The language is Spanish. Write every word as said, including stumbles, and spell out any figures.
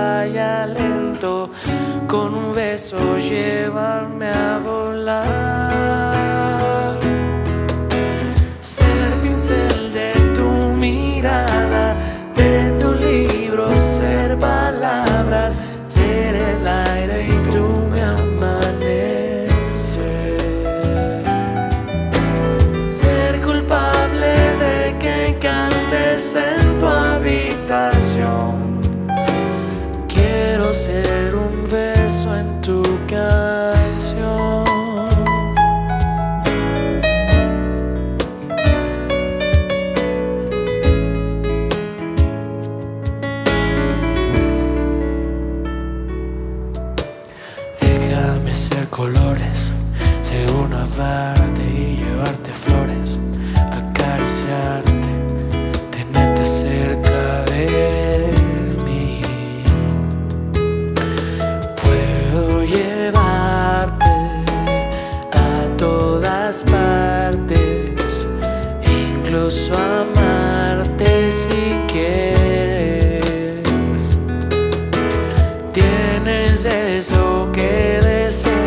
vaya lento, con un beso llevarme a volar. Ser pincel de tu mirada, de tu libro, ser palabras, ser el aire y tú me amanecer. Ser culpable de que cantes en tu habitación. Quiero ser un beso en tu canción. Déjame ser colores, ser una parte y llevarte flores, acariciarte, tenerte cerca de mí. Puedo llevarte a todas partes, incluso amarte si quieres. Tienes eso que deseas,